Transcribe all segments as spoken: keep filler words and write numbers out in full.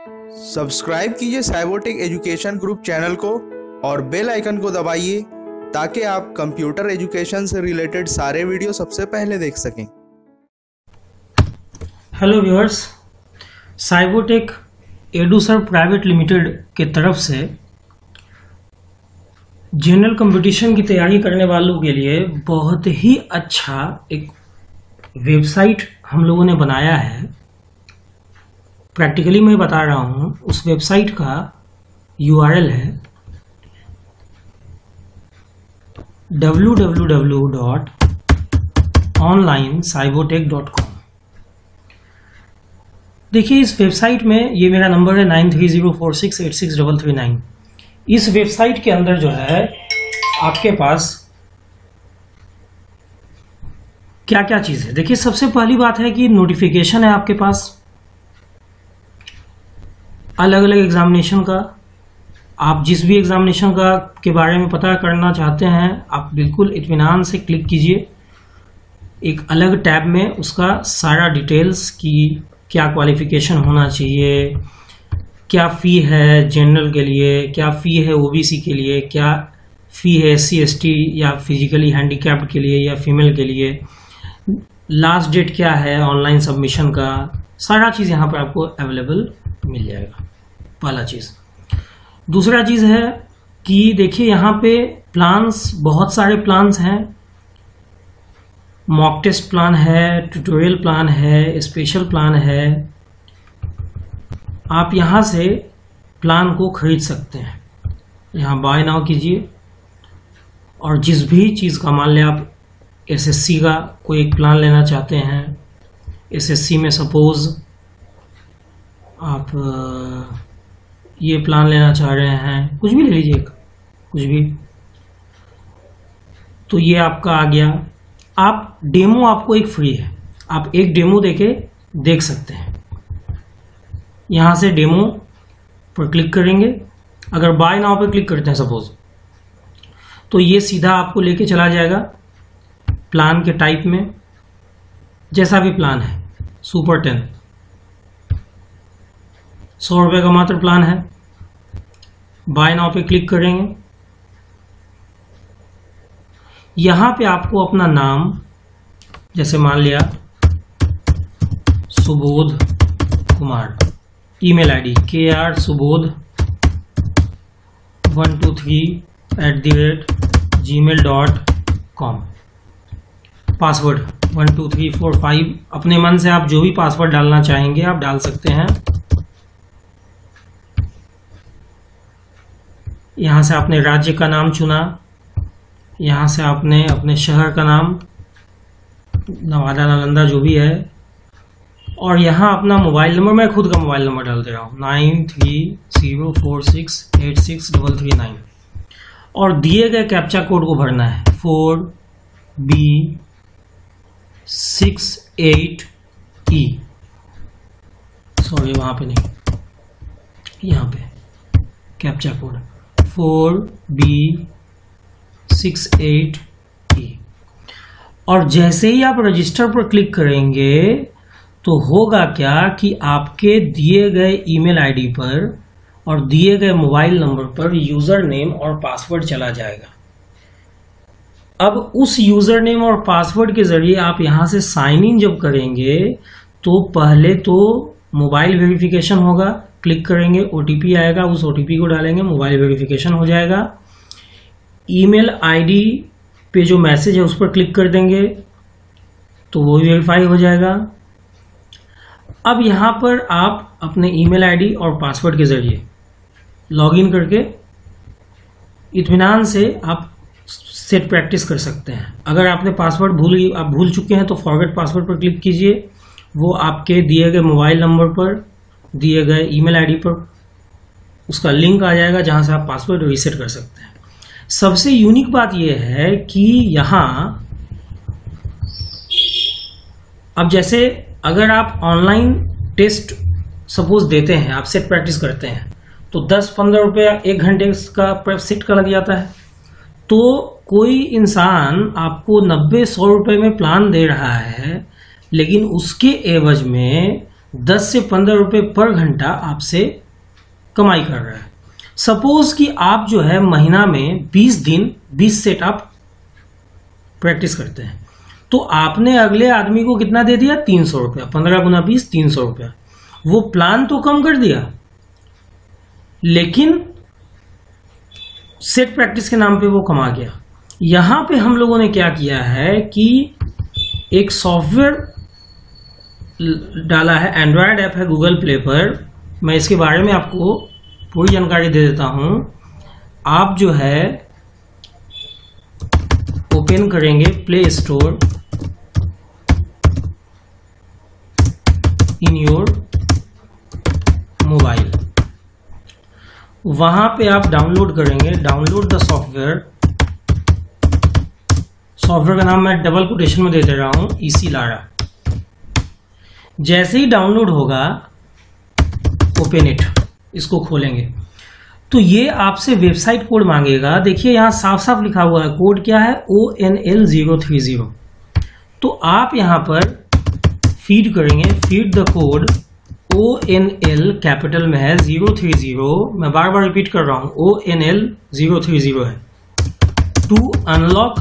Subscribe कीजिए Cybotech education group channel को और बेल आइकन को दबाइए ताकि आप कंप्यूटर एजुकेशन से रिलेटेड सारे वीडियो सबसे पहले देख सकें। हेलो व्यूअर्स, साइबोटेक एडुसर प्राइवेट लिमिटेड के तरफ से जनरल कंपटीशन की तैयारी करने वालों के लिए बहुत ही अच्छा एक वेबसाइट हम लोगों ने बनाया है। प्रैक्टिकली मैं बता रहा हूं, उस वेबसाइट का यूआरएल है W W W dot online Cybotech dot com. देखिए, इस वेबसाइट में ये मेरा नंबर है nine three zero four six eight six double three nine. इस वेबसाइट के अंदर जो है आपके पास क्या क्या चीज है। देखिए, सबसे पहली बात है कि नोटिफिकेशन है आपके पास अलग अलग एग्जामिनेशन का। आप जिस भी एग्जामिनेशन का के बारे में पता करना चाहते हैं, आप बिल्कुल इत्मीनान से क्लिक कीजिए। एक अलग टैब में उसका सारा डिटेल्स की क्या क्वालिफिकेशन होना चाहिए, क्या फ़ी है जनरल के लिए, क्या फ़ी है ओबीसी के लिए, क्या फ़ी है एससी एसटी या फिजिकली हैंडीकैप्ड के लिए या फीमेल के लिए, लास्ट डेट क्या है ऑनलाइन सबमिशन का, सारा चीज़ यहाँ पर आपको अवेलेबल मिल जाएगा। पहला चीज़। दूसरा चीज़ है कि देखिए, यहाँ पे प्लान्स, बहुत सारे प्लान्स हैं। मॉक टेस्ट प्लान है, ट्यूटोरियल प्लान है, स्पेशल प्लान है। आप यहाँ से प्लान को खरीद सकते हैं। यहाँ बाय नाउ कीजिए और जिस भी चीज़ का, मान लें आप एसएससी का कोई एक प्लान लेना चाहते हैं, एसएससी में सपोज आप ये प्लान लेना चाह रहे हैं, कुछ भी ले लीजिए, कुछ भी, तो ये आपका आ गया। आप डेमो, आपको एक फ्री है, आप एक डेमो देके देख सकते हैं। यहां से डेमो पर क्लिक करेंगे। अगर बाय नाउ पे क्लिक करते हैं सपोज, तो ये सीधा आपको लेके चला जाएगा प्लान के टाइप में। जैसा भी प्लान है, सुपर टेन सौ रुपए का मात्र प्लान है। बाय नाउ पे क्लिक करेंगे। यहां पे आपको अपना नाम, जैसे मान लिया Subodh Kumar, email ID K R Subodh one two three at the rate Gmail dot com, password one two three four five. अपने मन से आप जो भी पासवर्ड डालना चाहेंगे आप डाल सकते हैं। यहां से आपने राज्य का नाम चुना, यहां से आपने अपने शहर का नाम, नवादा नालंदा जो भी है, और यहाँ अपना मोबाइल नंबर, मैं खुद का मोबाइल नंबर डाल दे रहा हूँ nine three zero four six eight six double three nine, और दिए गए कैप्चा कोड को भरना है four B six eight E. Sorry, वहाँ पे नहीं, यहाँ पे captcha code four B six eight E. और जैसे ही आप रजिस्टर पर क्लिक करेंगे तो होगा क्या कि आपके दिए गए ईमेल आईडी पर और दिए गए मोबाइल नंबर पर यूजर नेम और पासवर्ड चला जाएगा। अब उस यूजर नेम और पासवर्ड के जरिए आप यहां से साइन इन जब करेंगे तो पहले तो मोबाइल वेरिफिकेशन होगा। क्लिक करेंगे, ओटीपी आएगा, उस ओटीपी को डालेंगे, मोबाइल वेरिफिकेशन हो जाएगा। ईमेल आईडी पे जो मैसेज है उस पर क्लिक कर देंगे तो वो वेरीफाई हो जाएगा। अब यहां पर आप अपने ईमेल आईडी और पासवर्ड के जरिए लॉगिन करके इत्मीनान से आप सेट प्रैक्टिस कर सकते हैं। अगर आपने पासवर्ड भूल आप भूल चुके हैं तो फॉरगेट पासवर्ड पर क्लिक कीजिए। वो आपके दिए गए मोबाइल नंबर पर, दिए गए ईमेल आईडी पर उसका लिंक आ जाएगा जहां से आप पासवर्ड रीसेट कर सकते हैं। सबसे यूनिक बात यह है कि यहां अब जैसे अगर आप ऑनलाइन टेस्ट सपोज देते हैं, आप सेट प्रैक्टिस करते हैं, तो दस पंद्रह रुपया एक घंटे का सेट का लग जाता है। तो कोई इंसान आपको नब्बे सौ रुपए में प्लान दे रहा है, लेकिन उसके एवज में दस से पंद्रह रुपए पर घंटा आपसे कमाई कर रहा है। सपोज कि आप जो है महीना में बीस दिन बीस सेट आप प्रैक्टिस करते हैं, तो आपने अगले आदमी को कितना दे दिया, तीन सौ रुपया, पंद्रह गुना बीस, तीन सौ रुपया। वो प्लान तो कम कर दिया, लेकिन सेट प्रैक्टिस के नाम पे वो कमा गया। यहां पे हम लोगों ने क्या किया है कि एक सॉफ्टवेयर डाला है, एंड्रॉयड ऐप है गूगल प्ले पर। मैं इसके बारे में आपको पूरी जानकारी दे देता हूं। आप जो है ओपन करेंगे Play Store in your mobile, वहां पे आप डाउनलोड करेंगे, डाउनलोड द सॉफ्टवेयर। सॉफ्टवेयर का नाम मैं डबल कोटेशन में दे दे रहा हूं, इसी लारा। जैसे ही डाउनलोड होगा, ओपन इट, इसको खोलेंगे तो ये आपसे वेबसाइट कोड मांगेगा। देखिए यहां साफ साफ लिखा हुआ है, कोड क्या है, O N L zero three zero. तो आप यहां पर फीड करेंगे, feed the code, O N L capital में है, जीरो थ्री जीरो, मैं बार बार रिपीट कर रहा हूं, O N L zero three zero है। To unlock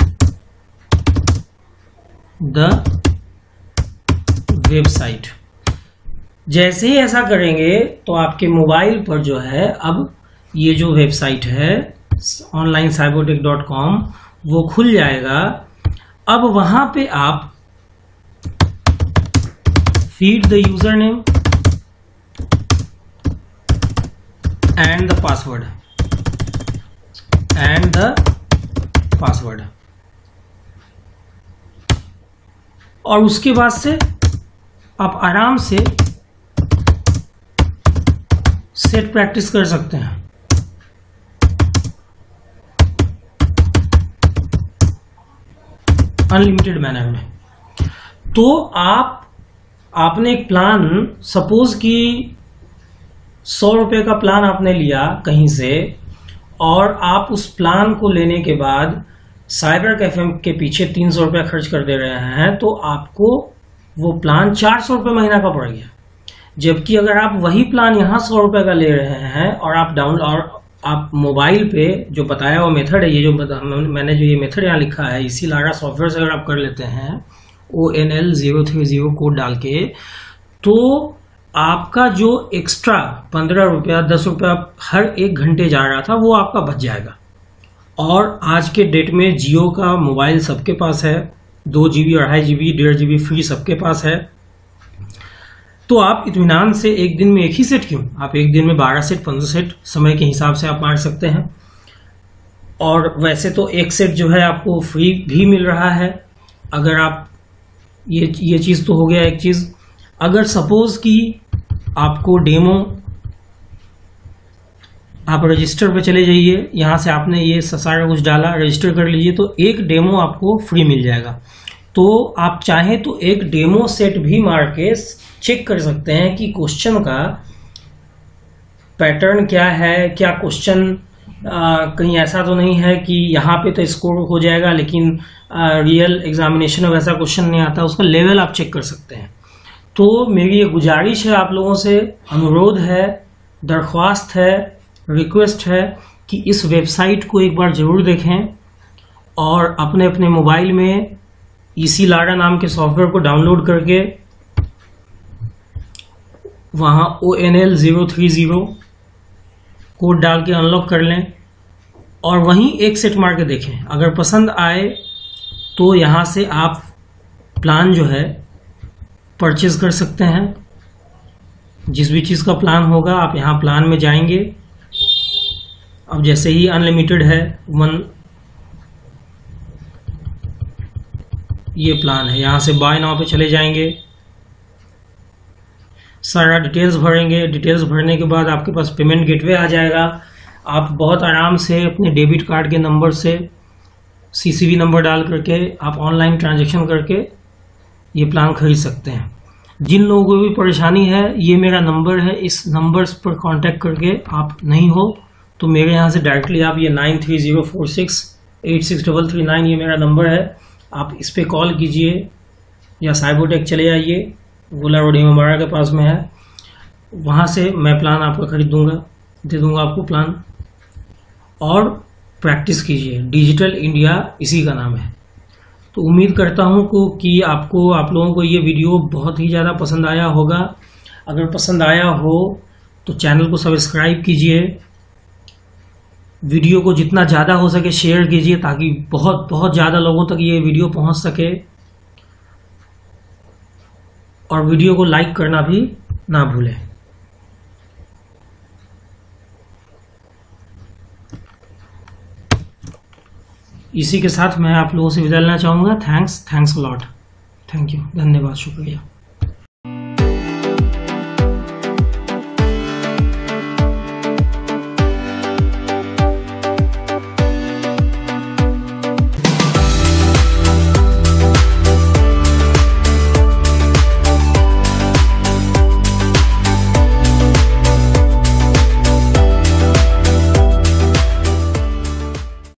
the website. जैसे ही ऐसा करेंगे तो आपके मोबाइल पर जो है अब ये जो वेबसाइट है ऑनलाइन साइबोटेक डॉट कॉम वो खुल जाएगा। अब वहां पे आप feed the user name and the password and the password और उसके बाद से आप आराम से सेट प्रैक्टिस कर सकते हैं। अनलिमिटेड मैनर में। तो आप आपने एक प्लान, सपोज कि सौ रुपए का प्लान आपने लिया कहीं से, और आप उस प्लान को लेने के बाद साइबर कैफे के पीछे तीन सौ रुपया खर्च कर दे रहे हैं, तो आपको वो प्लान चार सौ रुपये महीना का पड़ गया। जबकि अगर आप वही प्लान यहाँ सौ रुपये का ले रहे हैं और आप डाउन और आप मोबाइल पे जो बताया हुआ मेथड है, ये जो बता, मैंने जो ये मेथड यहाँ लिखा है, इसी लारा सॉफ्टवेयर से अगर आप कर लेते हैं O N L zero three zero code डाल के, तो आपका जो एक्स्ट्रा पंद्रह रुपया दस रुपया हर एक घंटे जा रहा था वो आपका बच जाएगा। और आज के डेट में जियो का मोबाइल सबके पास है, दो जीबी अढ़ाई जीबी डेढ़ जीबी फ्री सबके पास है। तो आप इत्मीनान से एक दिन में एक ही सेट क्यों, आप एक दिन में बारह सेट पंद्रह सेट समय के हिसाब से आप मार सकते हैं। और वैसे तो एक सेट जो है आपको फ्री भी मिल रहा है। अगर आप ये ये चीज तो हो गया एक चीज। अगर सपोज कि आपको डेमो, आप रजिस्टर पे चले जाइए, यहां से आपने ये सारा कुछ डाला, रजिस्टर कर लीजिए, तो एक डेमो आपको फ्री मिल जाएगा। तो आप चाहें तो एक डेमो सेट भी मार के चेक कर सकते हैं कि क्वेश्चन का पैटर्न क्या है, क्या क्वेश्चन कहीं ऐसा तो नहीं है कि यहाँ पे तो स्कोर हो जाएगा लेकिन आ, रियल एग्जामिनेशन में वैसा क्वेश्चन नहीं आता, उसका लेवल आप चेक कर सकते हैं। तो मेरी ये गुजारिश है आप लोगों से, अनुरोध है, दरख्वास्त है, रिक्वेस्ट है कि इस वेबसाइट को एक बार जरूर देखें और अपने अपने मोबाइल में इसी लारा नाम के सॉफ्टवेयर को डाउनलोड करके वहां O N L zero three zero code डाल के अनलॉक कर लें और वहीं एक सेट मार के देखें। अगर पसंद आए तो यहां से आप प्लान जो है परचेज कर सकते हैं। जिस भी चीज का प्लान होगा आप यहां प्लान में जाएंगे। अब जैसे ही अनलिमिटेड है, वन ये प्लान है, यहां से बाय नाउ पे चले जाएंगे, सारा डिटेल्स भरेंगे। डिटेल्स भरने के बाद आपके पास पेमेंट गेटवे आ जाएगा। आप बहुत आराम से अपने डेबिट कार्ड के नंबर से सीसीवी नंबर डाल करके आप ऑनलाइन ट्रांजैक्शन करके ये प्लान खरीद सकते हैं। जिन लोगों को भी परेशानी है, ये मेरा नंबर है, इस नंबर पर कांटेक्ट करके आप नहीं हो तो मेरे यहाँ से डायरेक्टली आप ये nine three zero four six eight six double three nine ये मेरा नंबर है, आप इस पर कॉल कीजिए या साइबोटेक चले जाइए, गोला रोड इमामबाड़ा के पास में है, वहाँ से मैं प्लान आपका खरीद दूंगा, दे दूंगा आपको प्लान। और प्रैक्टिस कीजिए, डिजिटल इंडिया इसी का नाम है। तो उम्मीद करता हूँ को कि आपको आप लोगों को ये वीडियो बहुत ही ज़्यादा पसंद आया होगा। अगर पसंद आया हो तो चैनल को सब्सक्राइब कीजिए, वीडियो को जितना ज़्यादा हो सके शेयर कीजिए ताकि बहुत बहुत ज़्यादा लोगों तक ये वीडियो पहुंच सके, और वीडियो को लाइक करना भी ना भूलें। इसी के साथ मैं आप लोगों से विदा लेना चाहूँगा। Thanks thanks a lot, thank you, धन्यवाद, शुक्रिया।